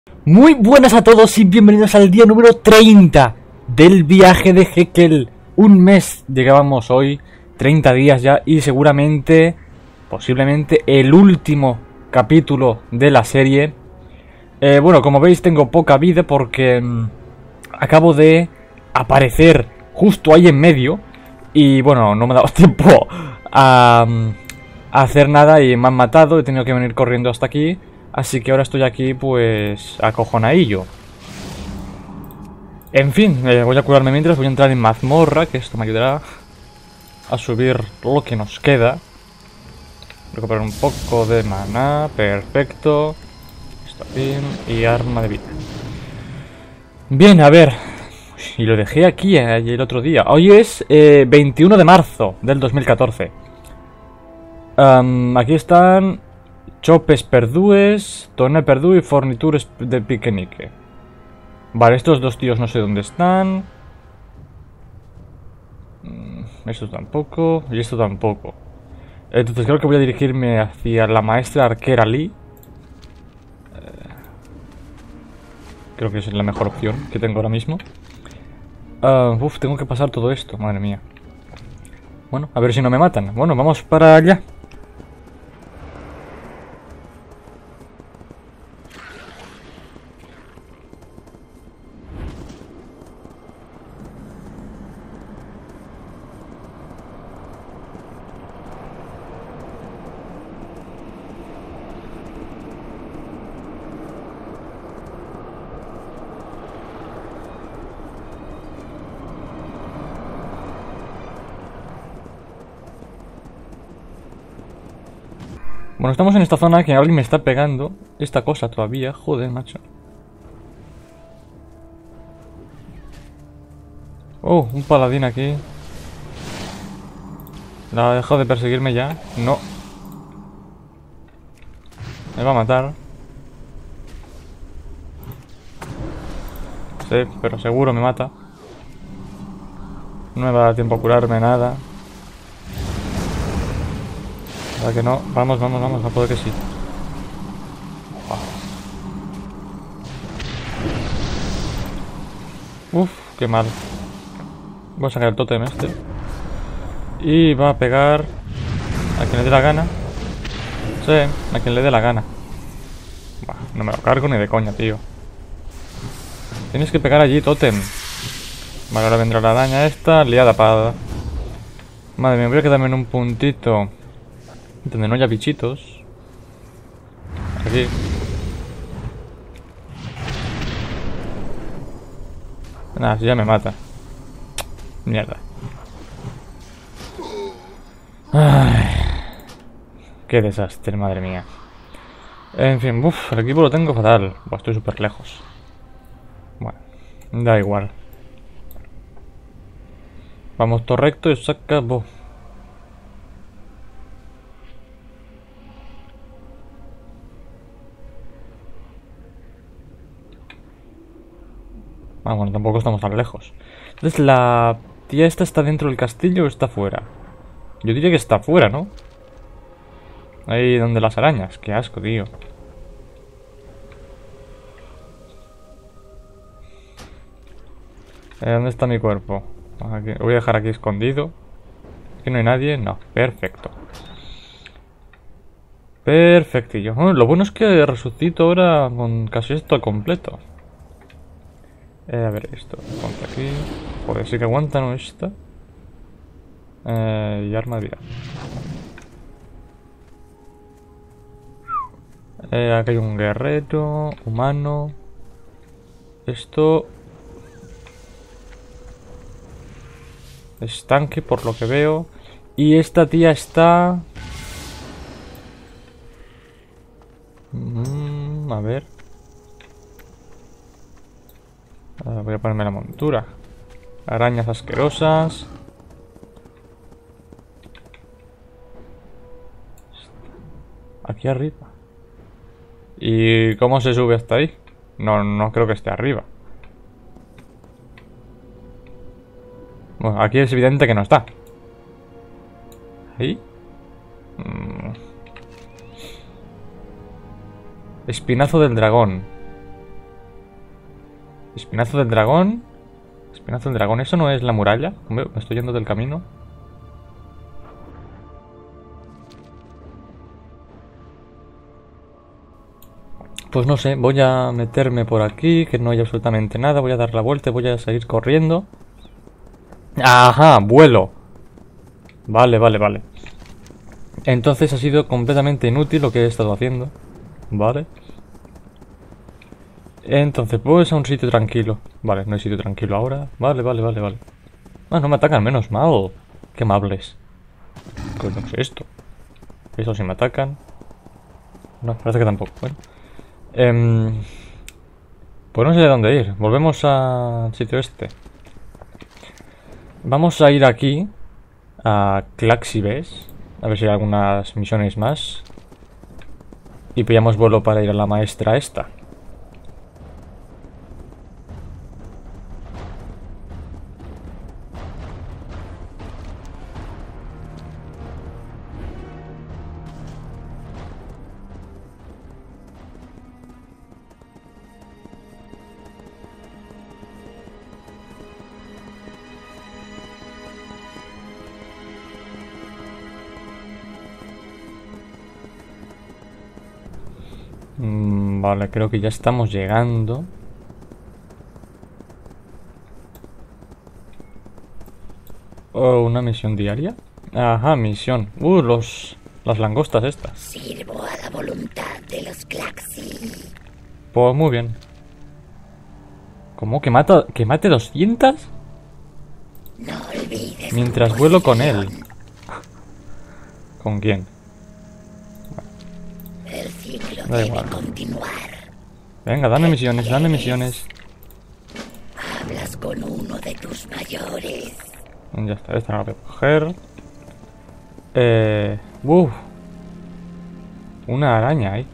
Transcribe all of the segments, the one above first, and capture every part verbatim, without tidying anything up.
Muy buenas a todos y bienvenidos al día número treinta del viaje de Jekyll. Un mes llegábamos hoy, treinta días ya, y seguramente, posiblemente el último capítulo de la serie. Eh, bueno, como veis tengo poca vida porque mmm, acabo de aparecer justo ahí en medio. Y bueno, no me ha dado tiempo a, a hacer nada y me han matado, he tenido que venir corriendo hasta aquí. Así que ahora estoy aquí, pues, acojonadillo. En fin, eh, voy a curarme mientras, voy a entrar en mazmorra, que esto me ayudará a subir lo que nos queda. Recuperar un poco de maná, perfecto. Está bien, y arma de vida. Bien, a ver. Y lo dejé aquí eh, el otro día. Hoy es eh, veintiuno de marzo del dos mil catorce. Um, aquí están... Chopes perdues, tonel perdú y fornitures de piquenique. Vale, estos dos tíos no sé dónde están. Esto tampoco. Y esto tampoco. Entonces creo que voy a dirigirme hacia la maestra arquera Lee. Eh, creo que es la mejor opción que tengo ahora mismo. Uh, uf, tengo que pasar todo esto, madre mía. Bueno, a ver si no me matan. Bueno, vamos para allá. Bueno, estamos en esta zona que alguien me está pegando esta cosa todavía. Joder, macho. Oh, un paladín aquí. ¿La ha dejado de perseguirme ya? No. Me va a matar. Sí, pero seguro me mata. No me va a dar tiempo a curarme nada. ¿Verdad que no? Vamos, vamos, vamos, a poder que sí. Uf, qué mal. Voy a sacar el tótem este. Y va a pegar a quien le dé la gana. Sí, a quien le dé la gana. Bah, no me lo cargo ni de coña, tío. Tienes que pegar allí, tótem. Vale, ahora vendrá la araña esta, liada para... Madre mía, voy a quedarme en un puntito donde no haya bichitos. Aquí. Nada, si ya me mata. Mierda. Ay, qué desastre, madre mía. En fin, uff, el equipo lo tengo fatal. Buah, estoy súper lejos. Bueno, da igual. Vamos todo recto y se acabó. Ah, bueno, tampoco estamos tan lejos. Entonces, ¿la tía esta está dentro del castillo o está fuera? Yo diría que está fuera, ¿no? Ahí donde las arañas. Qué asco, tío. Eh, ¿Dónde está mi cuerpo? Aquí. Lo voy a dejar aquí escondido. Aquí no hay nadie. No, perfecto. Perfectillo. Oh, lo bueno es que resucito ahora con casi esto completo. Eh, a ver esto. Ponte aquí. Joder, sí que aguanta, ¿no? Esta. Eh, y arma de vida. Eh, aquí hay un guerrero humano. Esto es tanque por lo que veo. Y esta tía está... Mm, a ver. Uh, voy a ponerme la montura. Arañas asquerosas. Aquí arriba. ¿Y cómo se sube hasta ahí? No, no creo que esté arriba. Bueno, aquí es evidente que no está. ¿Ahí? Mm. Espinazo del dragón. Espinazo del dragón. Espinazo del dragón. ¿Eso no es la muralla? Me estoy yendo del camino. Pues no sé, voy a meterme por aquí, que no hay absolutamente nada. Voy a dar la vuelta y voy a seguir corriendo. ¡Ajá! ¡Vuelo! Vale, vale, vale. Entonces ha sido completamente inútil lo que he estado haciendo. Vale. Entonces, pues a un sitio tranquilo. Vale, no hay sitio tranquilo ahora. Vale, vale, vale, vale. Ah, no me atacan, menos mal. Qué amables. ¿Qué coño es esto? Eso sí me atacan. No, parece que tampoco. Bueno. Eh, pues no sé de dónde ir. Volvemos al sitio este. Vamos a ir aquí. A Claxibes. A ver si hay algunas misiones más. Y pillamos vuelo para ir a la maestra esta. Mm, vale, creo que ya estamos llegando. Oh, ¿una misión diaria? Ajá, misión. Uh, los... las langostas estas. Sirvo a la voluntad de los Claxi. Pues muy bien. ¿Cómo? ¿Que mata, que mate doscientas? No olvides. Mientras vuelo con él. ¿Con quién? El ciclo Da debe igual. continuar. Venga, dame misiones, dame misiones. Hablas con uno de tus mayores. Ya está, esta no la voy a coger. Eh... Uf. Una araña ahí.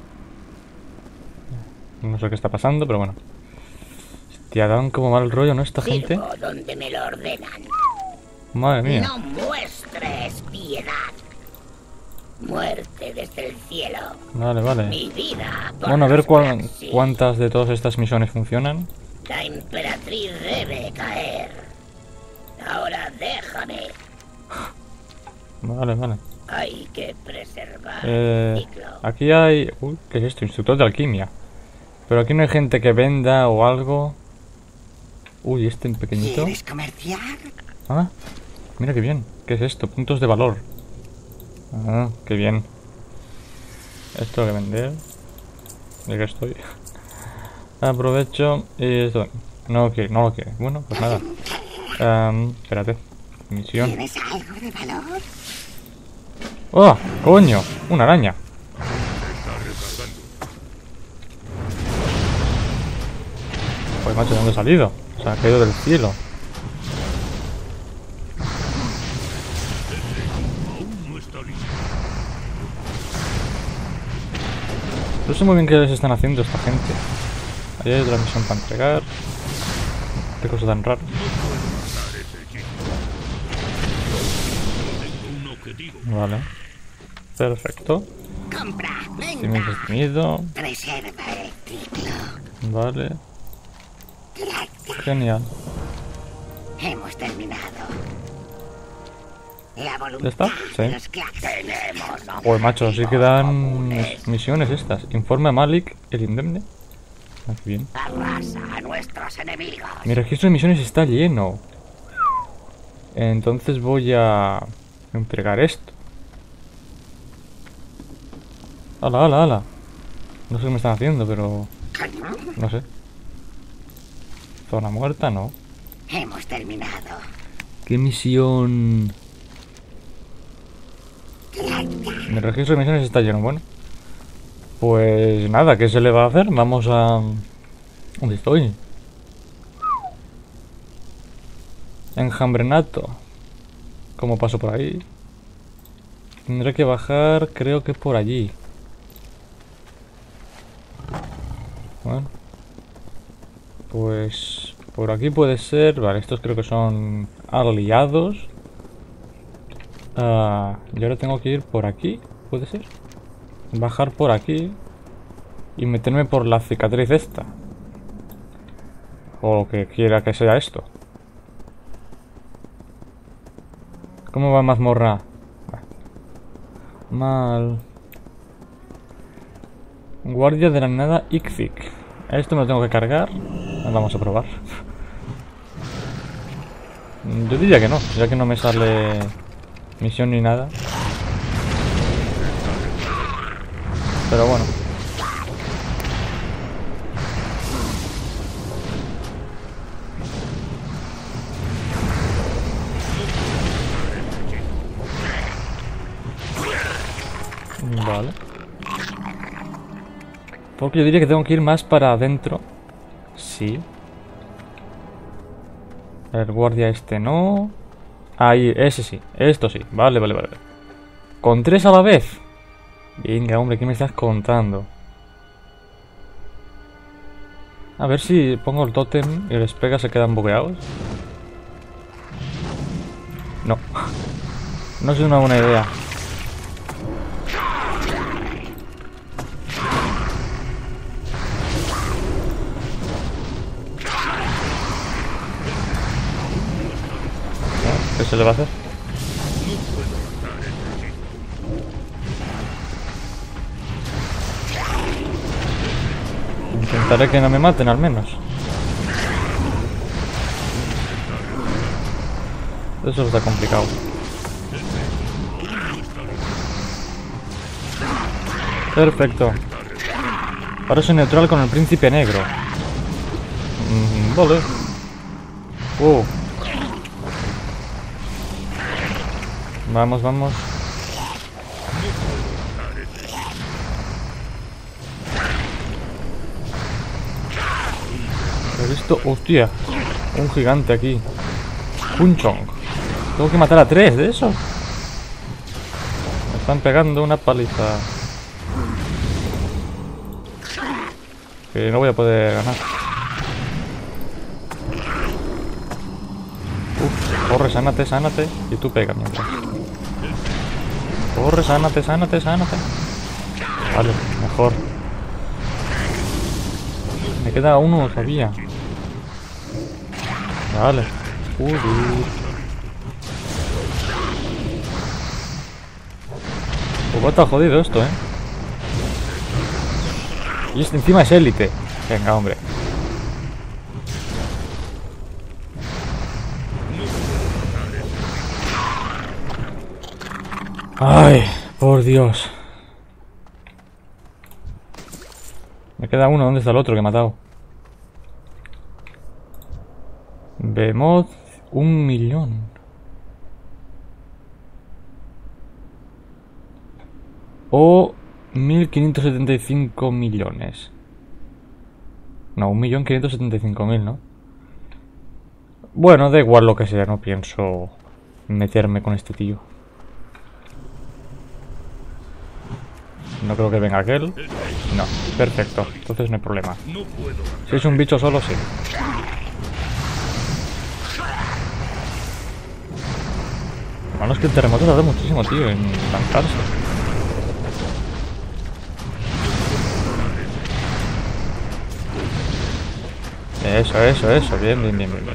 No sé qué está pasando, pero bueno. Hostia, dan como mal rollo, ¿no? Esta gente. Sirvo donde me lo ordenan. Madre mía. No muestres piedad. Muerte desde el cielo. Vale, vale. Mi vida. por Bueno, a ver los cuán- Claxi. cuántas de todas estas misiones funcionan. La emperatriz debe caer. Ahora déjame. Vale, vale. Hay que preservar Eh, el ciclo. aquí hay... Uy, ¿qué es esto? Instructor de alquimia. Pero aquí no hay gente que venda o algo. Uy, este pequeñito. ¿Quieres comerciar? Ah, mira qué bien. ¿Qué es esto? Puntos de valor. Ah, qué bien. Esto que vender. Ya que estoy. Aprovecho y esto. No lo quiere, no lo quiere. Bueno, pues nada. Em, espérate. Misión. ¿Tienes algo de valor? ¡Oh! ¡Coño! ¡Una araña! Pues macho, ¿de dónde ha salido? Se ha caído del cielo. No sé muy bien qué les están haciendo esta gente. Ahí hay otra misión para entregar. Qué cosa tan rara. Vale. Perfecto. Compra, Tiene venga. detenido. Preserva el ciclo. Vale. Gracias. Genial. Hemos terminado. La voluntad ¿Ya está? Sí. de los Claxi. Tenemos Pues macho, sí que dan comunes. misiones estas. Informe a Malik, el indemne. Ah, qué bien. Arrasa a nuestros enemigos. Mi registro de misiones está lleno. Entonces voy a entregar esto. ¡Hala, hala, hala! No sé qué me están haciendo, pero... no sé. Zona muerta, no. Hemos terminado. ¿Qué misión? Mi registro de misiones está lleno, bueno. Pues nada, ¿qué se le va a hacer? Vamos a... ¿Dónde estoy? Enjambrenato. ¿Cómo paso por ahí? Tendré que bajar, creo que por allí. Bueno. Pues... por aquí puede ser... Vale, estos creo que son aliados. Ah, y ahora tengo que ir por aquí, ¿puede ser? Bajar por aquí y meterme por la cicatriz esta. O lo que quiera que sea esto. ¿Cómo va mazmorra? Mal. Guardia de la nada Ikzik. Esto me lo tengo que cargar. Vamos a probar. Yo diría que no, ya que no me sale misión ni nada. Pero bueno. Vale. Porque yo diría que tengo que ir más para adentro. Sí. El guardia este no. Ahí, ese sí. Esto sí. Vale, vale, vale. ¿Con tres a la vez? Venga, hombre, ¿qué me estás contando? A ver si pongo el tótem y les pega, se quedan bugueados. No. No es una buena idea. ¿Qué se le va a hacer? Intentaré que no me maten al menos. Eso está complicado. Perfecto. Ahora soy neutral con el príncipe negro. Mm, vale. Uh. Vamos, vamos. He visto... ¡Hostia! Un gigante aquí. Un chong. Tengo que matar a tres de esos. Me están pegando una paliza. Que no voy a poder ganar. Uf, corre, sánate, sánate. Y tú pega mientras. Corre, sánate, sánate, sánate. Vale, mejor. Me queda uno todavía. Vale. Uy, uy. Pues está jodido esto, eh. Y este encima es élite. Venga, hombre. Ay, por Dios. Me queda uno. ¿Dónde está el otro que he matado? Behemoth, un millón. O mil quinientos setenta y cinco millones. No, un millón quinientos setenta y cinco mil, ¿no? Bueno, da igual lo que sea, no pienso meterme con este tío. No creo que venga aquel. No, perfecto, entonces no hay problema. Si es un bicho solo, sí. Lo malo es que el terremoto tarda muchísimo, tío, en lanzarse. Eso, eso, eso, bien, bien, bien, bien, bien.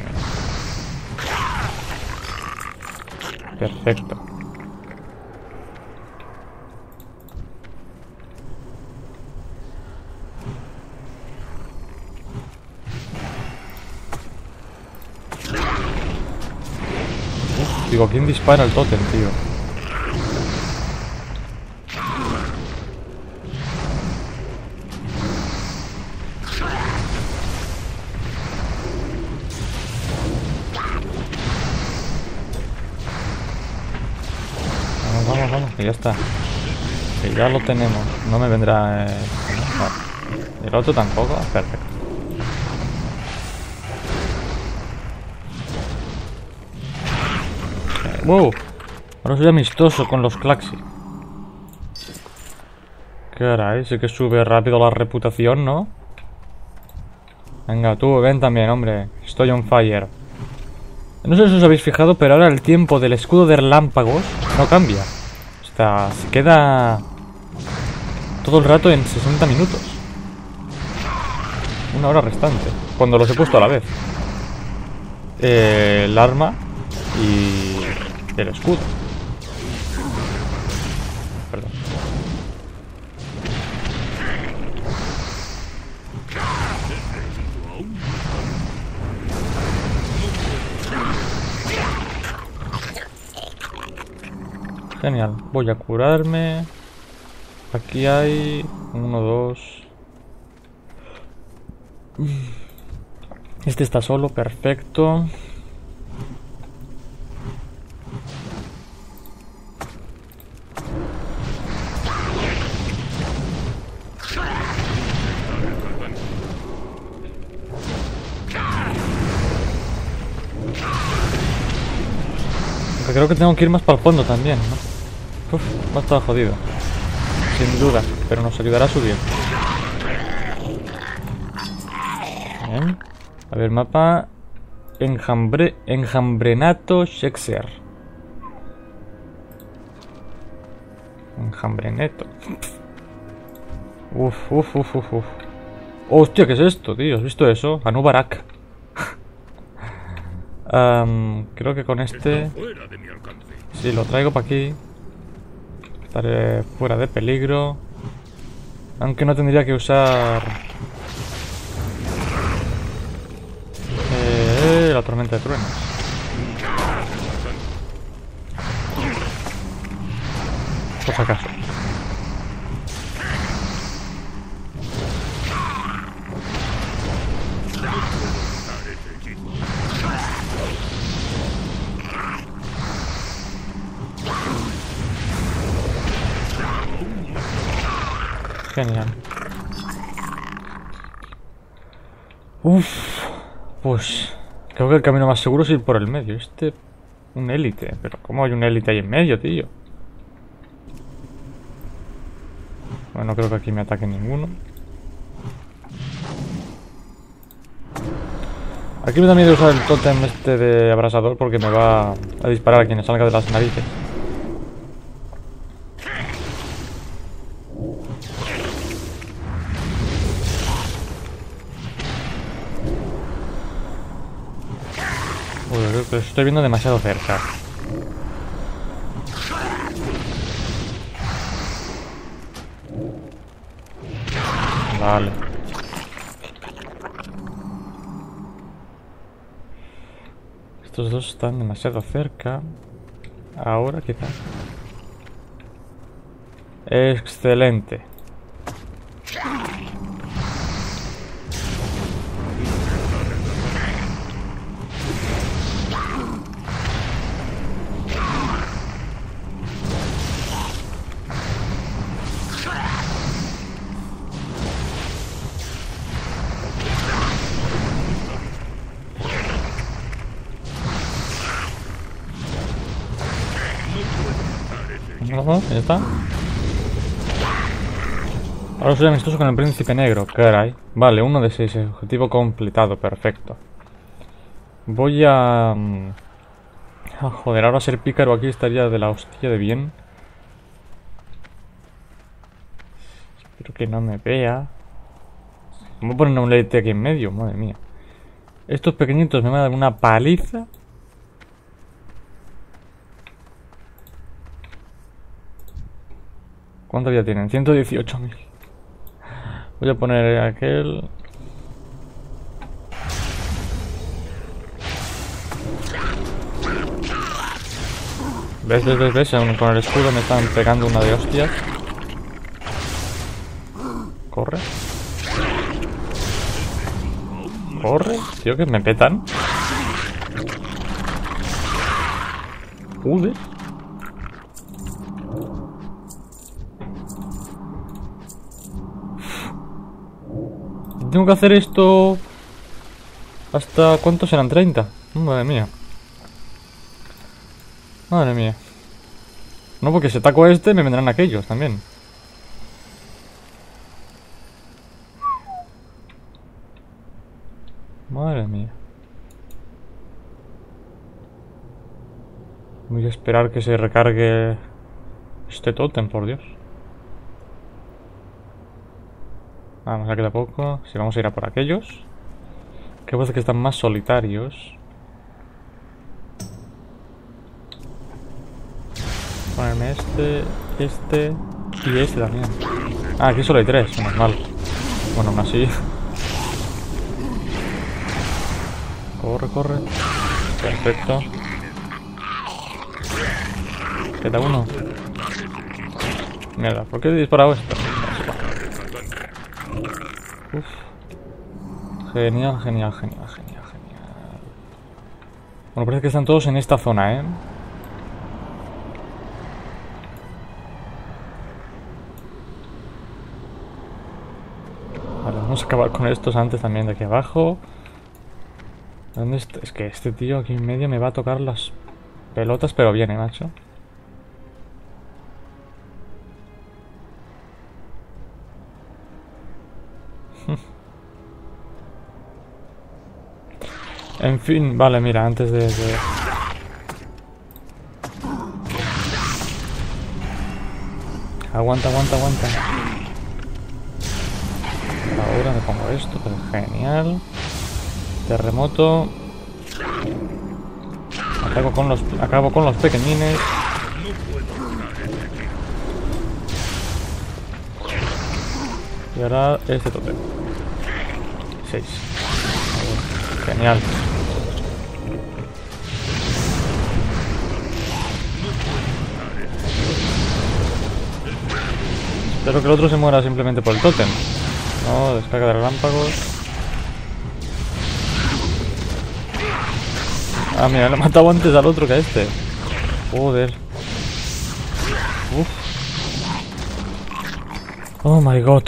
Perfecto. Uf, digo, ¿quién dispara el tótem, tío? Vamos, vamos, que ya está. Que ya lo tenemos. No me vendrá... Eh... No. El otro tampoco. Perfecto. ¡Wow! Ahora soy amistoso con los Klaxi. Caray, sí que sube rápido la reputación, ¿no? Venga, tú, ven también, hombre. Estoy on fire. No sé si os habéis fijado, pero ahora el tiempo del escudo de relámpagos no cambia. O sea, se queda todo el rato en sesenta minutos. una hora restante. Cuando los he puesto a la vez. Eh, el arma y el escudo. Perdón. Genial. Voy a curarme. Aquí hay uno, dos. Este está solo, perfecto. Aunque creo que tengo que ir más para el fondo también, ¿no? Uf, va a estar jodido. Sin duda, pero nos ayudará a subir. Bien. A ver, mapa. Enjambre, Enjambrenato Shexer. Enjambreneto. Uf, uf, uf, uf, uf. Hostia, ¿qué es esto, tío? ¿Has visto eso? Anubarak. um, creo que con este... Sí, lo traigo para aquí. Estaré fuera de peligro. Aunque no tendría que usar... Eh, la tormenta de truenos. Por si acaso. Genial. Uff. Pues creo que el camino más seguro es ir por el medio. Este... Un élite. Pero ¿cómo hay un élite ahí en medio, tío? Bueno, no creo que aquí me ataque ninguno. Aquí me da miedo usar el tótem este de abrasador porque me va a disparar a quien salga de las narices. Uy, creo que lo estoy viendo demasiado cerca. Vale. Estos dos están demasiado cerca. Ahora quizás. Excelente. Ya está. Ahora soy amistoso con el príncipe negro, caray. Vale, uno de seis, objetivo completado, perfecto. Voy a... Ah, joder, ahora ser pícaro aquí estaría de la hostia de bien. Espero que no me vea. Voy a poner un élite aquí en medio, madre mía. Estos pequeñitos me van a dar una paliza. ¿Cuánto ya tienen? ciento dieciocho mil. Voy a poner aquel... ¿Ves, ves, ves, ves? Con el escudo me están pegando una de hostias. Corre. Corre. Tío, que me petan. Joder. Tengo que hacer esto... ¿Hasta cuántos eran? ¿treinta? Madre mía. Madre mía. No, porque si ataco a este me vendrán aquellos también. Madre mía. Voy a esperar que se recargue este tótem, por Dios. Vamos, ya queda poco. Si vamos a ir a por aquellos. Que parece que están más solitarios. Ponerme este, este y este también. Ah, aquí solo hay tres, menos mal. Bueno, aún así. Corre, corre. Perfecto. Queda uno. Mierda, ¿por qué he disparado esto? Uf. Genial, genial, genial, genial, genial. Bueno, parece que están todos en esta zona, ¿eh? Vale, vamos a acabar con estos antes también de aquí abajo. ¿Dónde está? Es que este tío aquí en medio me va a tocar las pelotas, pero viene, macho. En fin, vale, mira, antes de... de... Aguanta, aguanta, aguanta. Ahora me pongo esto, pero genial. Terremoto. Acabo con los, acabo con los pequeñines. Y ahora este tope. seis. Genial. Espero que el otro se muera simplemente por el tótem. No, descarga de relámpagos. Ah, mira, le he matado antes al otro que a este. Joder. Uf. Oh my god.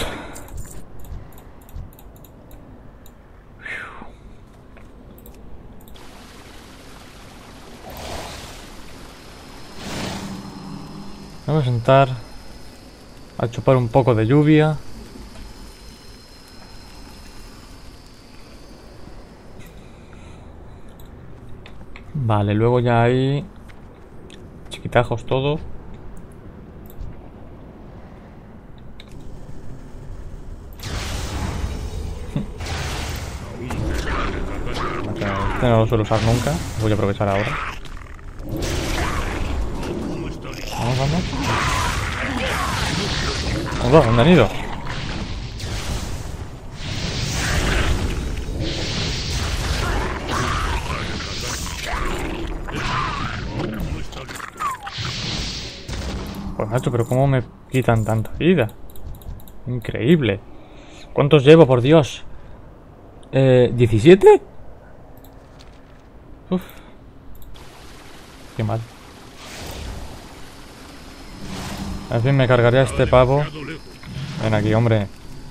Vamos a sentar a chupar un poco de lluvia. Vale, luego ya hay chiquitajos todo. Este no lo suelo usar nunca, lo voy a aprovechar ahora. Vamos, vamos. Vamos, ¿dónde han ido? Pues macho, pero ¿cómo me quitan tanta vida? Increíble. ¿Cuántos llevo, por Dios? Eh, ¿diecisiete? Uf. Qué mal. En fin, me cargaré a este pavo. Ven aquí, hombre.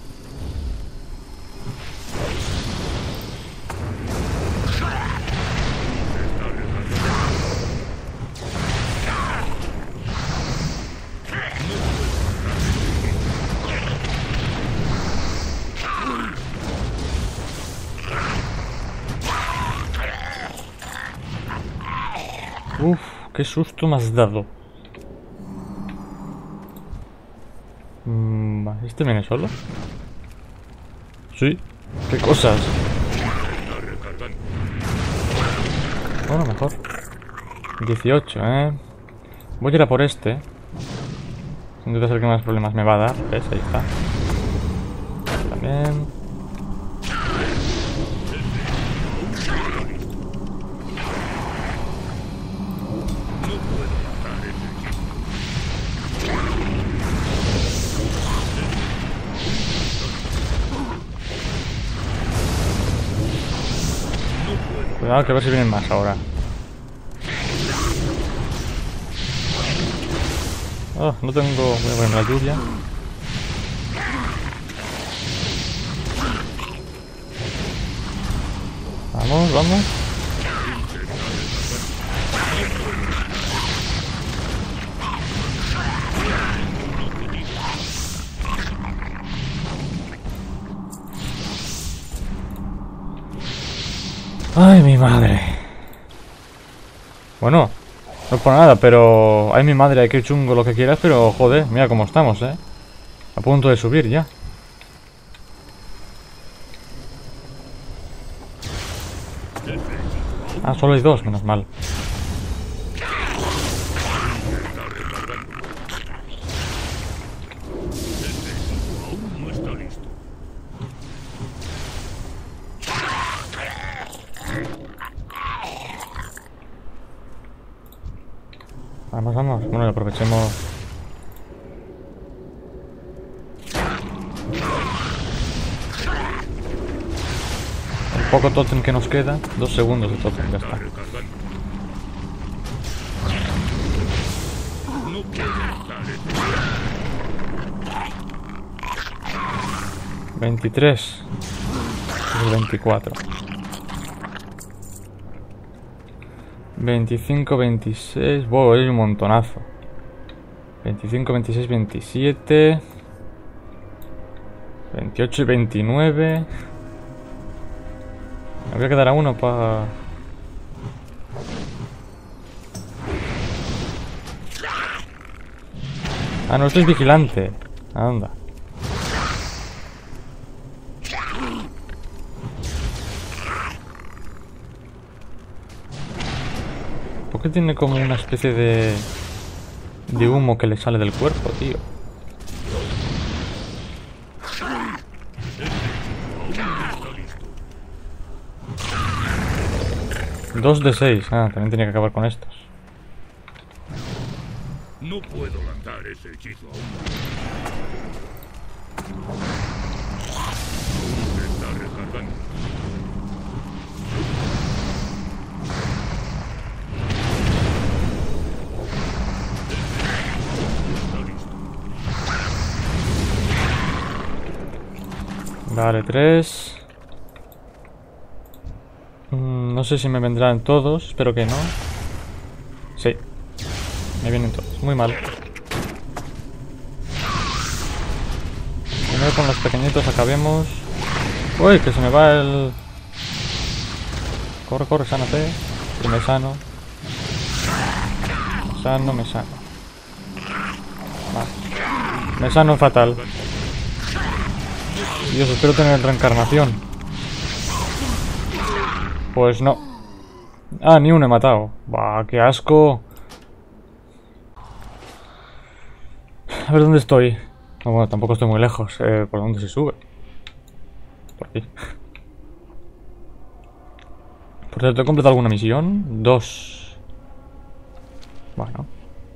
Uf, qué susto me has dado. Mm, ¿este viene solo? Sí, qué cosas. Bueno, mejor. dieciocho, eh. Voy a ir a por este. Sin duda es el que más problemas me va a dar. ¿Ves? Ahí está. También. Cuidado, que a ver si vienen más ahora. Oh, no tengo... Voy a poner la lluvia. Vamos, vamos. Ay, mi madre. Bueno, no es por nada, pero... Ay, mi madre, hay que chungo lo que quieras, pero joder, mira cómo estamos, ¿eh? A punto de subir ya. Ah, solo hay dos, menos mal. Vamos, vamos. Bueno, aprovechemos. El poco tótem que nos queda. Dos segundos de tótem, ya está. veintitrés. Es veinticuatro. veinticinco, veintiséis. Wow, hay un montonazo. veinticinco, veintiséis, veintisiete. veintiocho y veintinueve. Me voy a quedar a uno para... Ah, no, esto es vigilante. Anda. ¿Por qué tiene como una especie de... de humo que le sale del cuerpo, tío? Dos de seis. Ah, también tenía que acabar con estos. No puedo lanzar ese hechizo aún. Se está recargando. Vale, tres. Mm, no sé si me vendrán todos, espero que no. Sí, me vienen todos, muy mal. Primero con los pequeñitos acabemos. Uy, que se me va el... Corre, corre, sánate. Que me sano. Me sano, me sano. Vale. Me sano fatal. Dios, espero tener reencarnación. Pues no. Ah, ni uno he matado. Bah, qué asco. A ver dónde estoy. No, bueno, tampoco estoy muy lejos. Eh, ¿Por dónde se sube? Por aquí. Por cierto, ¿he completado alguna misión? Dos. Bueno.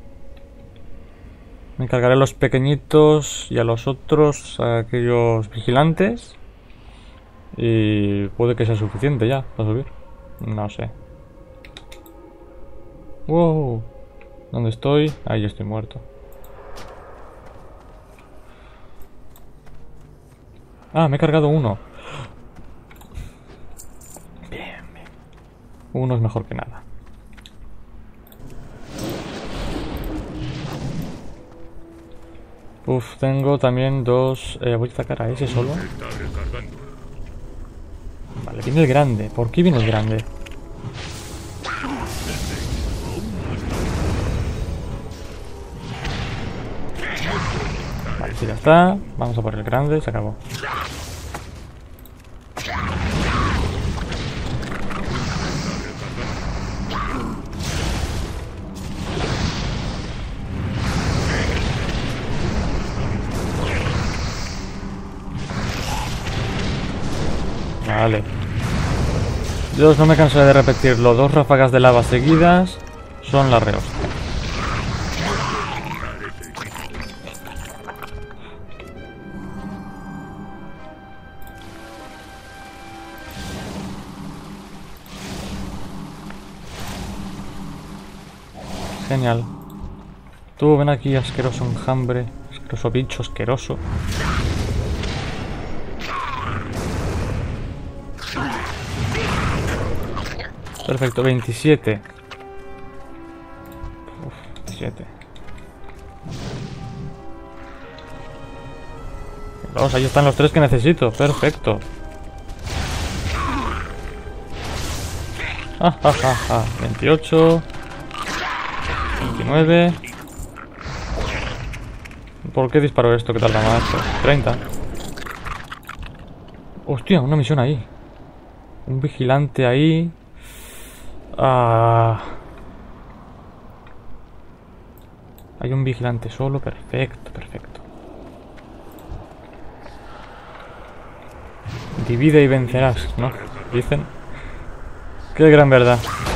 Me encargaré a los pequeñitos y a los otros, a aquellos vigilantes. Y puede que sea suficiente ya para subir. No sé. Wow. ¿Dónde estoy? Ahí estoy muerto. Ah, me he cargado uno. Bien, bien. Uno es mejor que nada. Uf, tengo también dos... Eh, voy a sacar a ese solo. Vale, viene el grande. ¿Por qué viene el grande? Vale, sí, ya está. Vamos a por el grande, se acabó. Vale. Dios, no me cansaré de repetirlo. Dos ráfagas de lava seguidas son la rehostia. Genial. Tú ven aquí, asqueroso enjambre. Asqueroso bicho, asqueroso. Perfecto, veintisiete. Uf, veintisiete. Vamos, ahí están los tres que necesito. Perfecto. Ah, ah, ah, ah. veintiocho. veintinueve. ¿Por qué disparo esto? ¿Qué tal la más? treinta. Hostia, una misión ahí. Un vigilante ahí. Ah. Hay un vigilante solo. Perfecto, perfecto. Divide y vencerás, ¿no? Dicen. Qué gran verdad.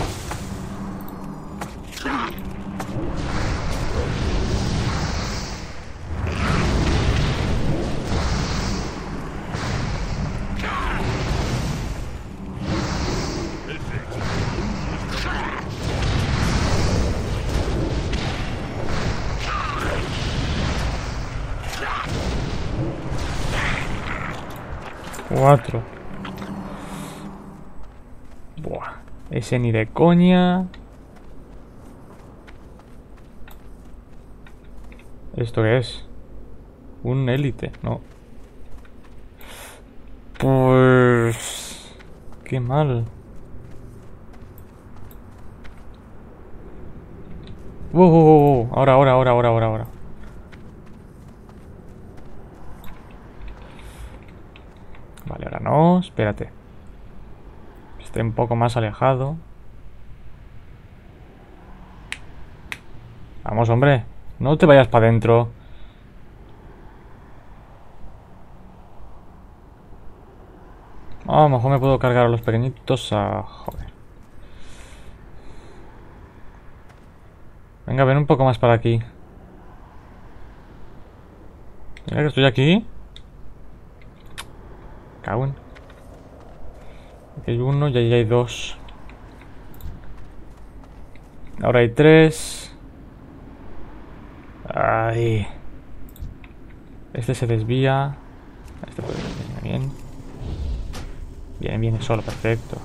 Cuatro. Buah. Ese ni de coña. ¿Esto qué es? Un élite, no. Pues... qué mal. Uh, uh, uh, uh. Ahora, ahora, ahora, ahora, ahora, ahora. Vale, ahora no, espérate. Esté un poco más alejado. Vamos, hombre. No te vayas para adentro. Oh, a lo mejor me puedo cargar a los pequeñitos a... joder. Venga, ven un poco más para aquí. Mira que estoy aquí. Cago en... aquí hay uno y ahí hay dos. Ahora hay tres. Ay. Este se desvía. Este puede venir bien. Viene, viene solo, perfecto.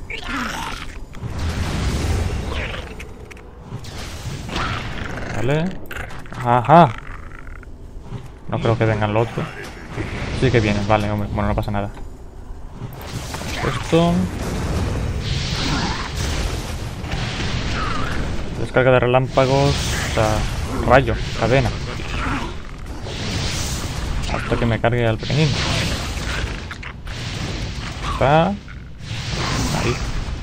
Vale. Ajá. No creo que vengan los otros. Sí que vienen, vale, hombre. Bueno, no pasa nada. Esto. Descarga de relámpagos. O sea, rayo, cadena. Hasta que me cargue al pequeñín. Está. Ahí.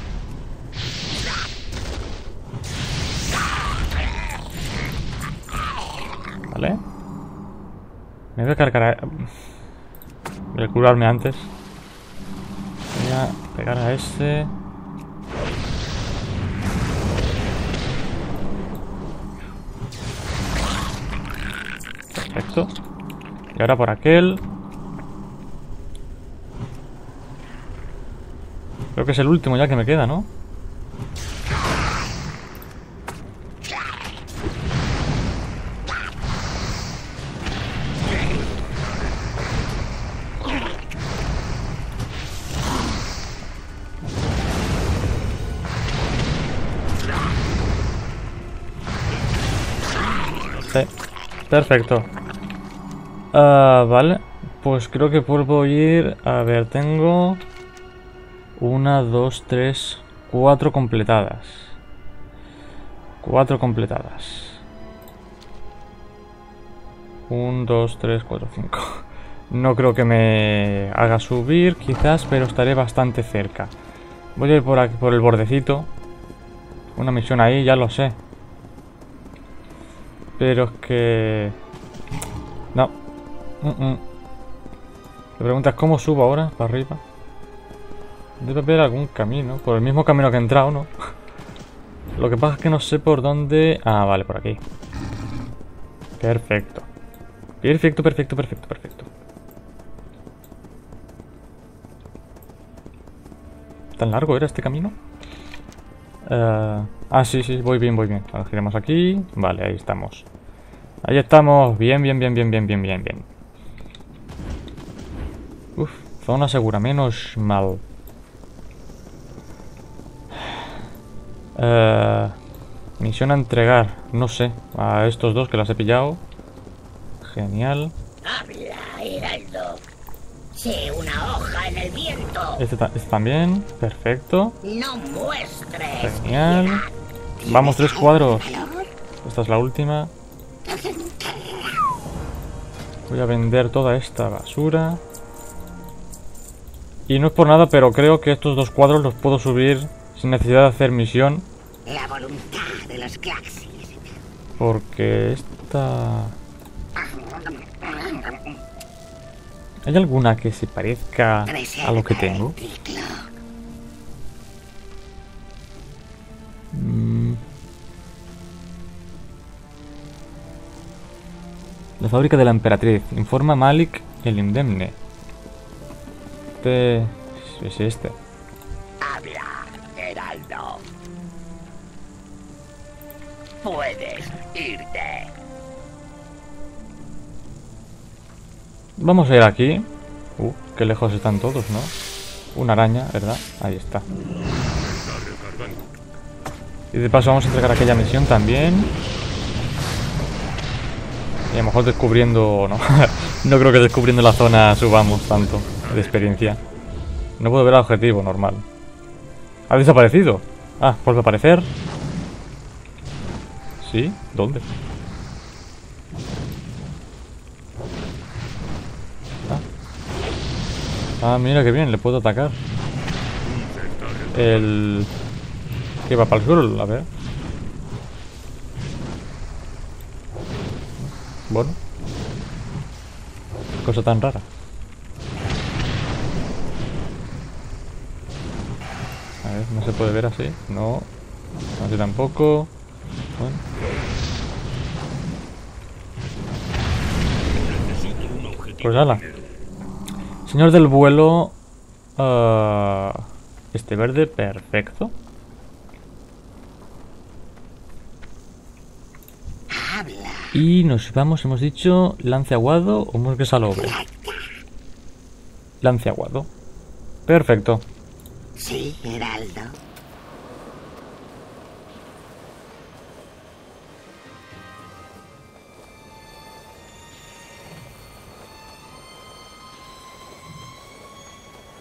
Vale. Me voy a cargar a... voy a curarme antes. Voy a pegar a este. Perfecto. Y ahora por aquel. Creo que es el último ya que me queda, ¿no? Sí. Perfecto. Uh, vale. Pues creo que puedo ir... a ver, tengo... una, dos, tres, cuatro completadas. Cuatro completadas. Un, dos, tres, cuatro, cinco. No creo que me haga subir, quizás, pero estaré bastante cerca. Voy a ir por aquí, por el bordecito. Una misión ahí, ya lo sé. Pero es que... no. Mm -mm. Te preguntas cómo subo ahora, para arriba. Debe haber algún camino. Por el mismo camino que he entrado, ¿no? Lo que pasa es que no sé por dónde... ah, vale, por aquí. Perfecto. Perfecto, perfecto, perfecto, perfecto. ¿Tan largo era este camino? Uh, ah, sí, sí, voy bien, voy bien. Ahora giramos aquí. Vale, ahí estamos. Ahí estamos. Bien, bien, bien, bien, bien, bien, bien, bien. Uf, zona segura, menos mal. Uh, misión a entregar. No sé, a estos dos que las he pillado. Genial. Habla, Heraldo. Sé una hoja en el viento. Este, ta este también, perfecto. No muestres. Genial. Vamos, tres cuadros. Esta es la última. Voy a vender toda esta basura. Y no es por nada, pero creo que estos dos cuadros los puedo subir sin necesidad de hacer misión. La voluntad de los Claxis. Porque esta... ¿Hay alguna que se parezca a lo que tengo? Mm. La fábrica de la emperatriz. Informa Malik el indemne. Este... es este. Habla, Heraldo. Puedes irte. Vamos a ir aquí. Uh, qué lejos están todos, ¿no? Una araña, ¿verdad? Ahí está. Y de paso vamos a entregar aquella misión también. Y a lo mejor descubriendo... No, no creo que descubriendo la zona subamos tanto de experiencia. No puedo ver el objetivo, normal. ¿Ha desaparecido? Ah, vuelve a aparecer. ¿Sí? ¿Dónde? Ah. Ah, mira que bien, le puedo atacar. El... ¿Qué va para el sur? A ver. Bueno. Cosa tan rara. A ver, no se puede ver así. No. Así tampoco. Bueno. Pues ala. Señor del vuelo. Uh, este verde, perfecto. Y nos vamos, hemos dicho, lance aguado o musgue salobre. Lance aguado. Perfecto. Sí, Heraldo.